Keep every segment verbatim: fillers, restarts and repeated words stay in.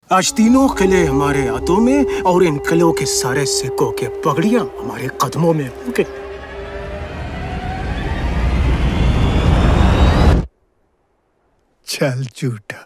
आज तीनों किले हमारे हाथों में और इन किलों के सारे सिक्कों के पगड़ियां हमारे कदमों में। ओके। चल झूठा।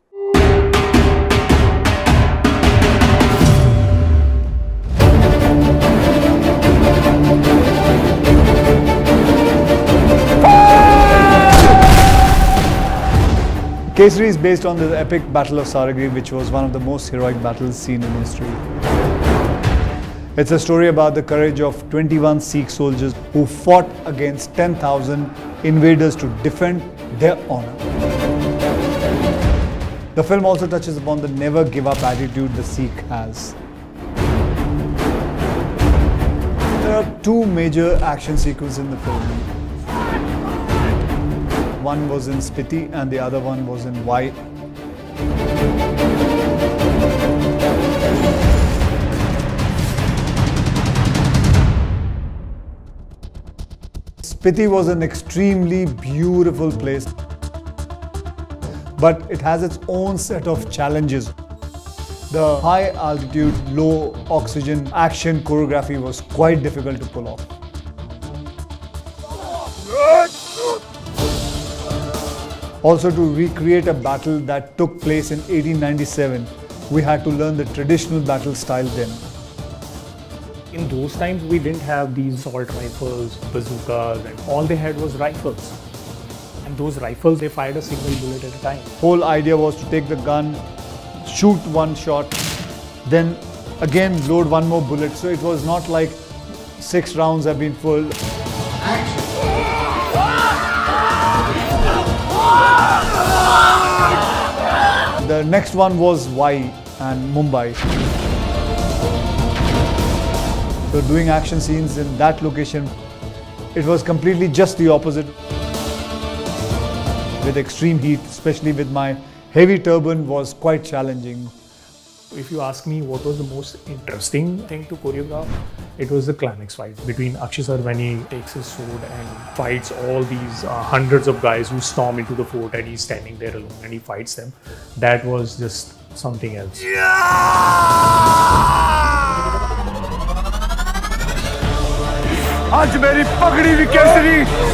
Kesari is based on the epic Battle of Saragri, which was one of the most heroic battles seen in history. It's a story about the courage of twenty-one Sikh soldiers who fought against ten thousand invaders to defend their honor. The film also touches upon the never give up attitude the Sikh has. There are two major action sequences in the film. One was in Spiti and the other one was in Y. Spiti was an extremely beautiful place, but it has its own set of challenges. The high altitude, low oxygen action choreography was quite difficult to pull off. Also, to recreate a battle that took place in eighteen ninety-seven, we had to learn the traditional battle style then. In those times, we didn't have these assault rifles, bazookas, and all they had was rifles. And those rifles, they fired a single bullet at a time. Whole idea was to take the gun, shoot one shot, then again load one more bullet. So it was not like six rounds have been full. The next one was Y and Mumbai. So doing action scenes in that location, it was completely just the opposite. With extreme heat, especially with my heavy turban, was quite challenging. If you ask me what was the most interesting thing to choreograph, it was the climax fight between Akshay sir when he takes his sword and fights all these uh, hundreds of guys who storm into the fort, and he's standing there alone and he fights them. That was just something else. आज मेरी पगड़ी भी केसरी,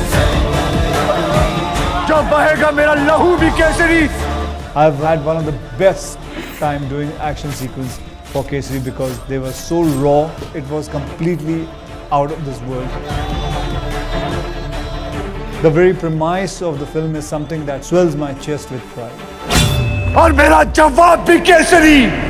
जब बहेगा मेरा लहू भी Kesari. I've had one of the best time doing action sequence for Kesari because they were so raw. It was completely out of this world. The very premise of the film is something that swells my chest with pride. और मेरा जवाब भी केसरी.